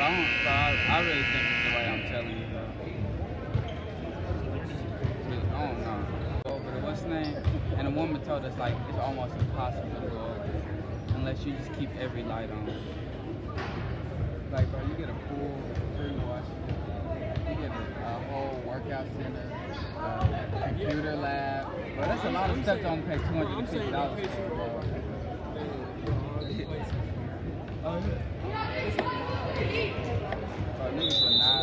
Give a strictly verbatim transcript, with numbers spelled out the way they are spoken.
I, don't, so I, I really think it's the way I'm telling you, though. I don't know. Over to what's the name? And the woman told us, like, it's almost impossible to go over there unless you just keep every light on. Like, bro, you get a pool, free wash, you get a, a whole workout center, uh, computer lab. Bro, that's a lot of stuff to only pay two hundred fifty dollars for, bro. Oh, yeah. Bro, niggas would not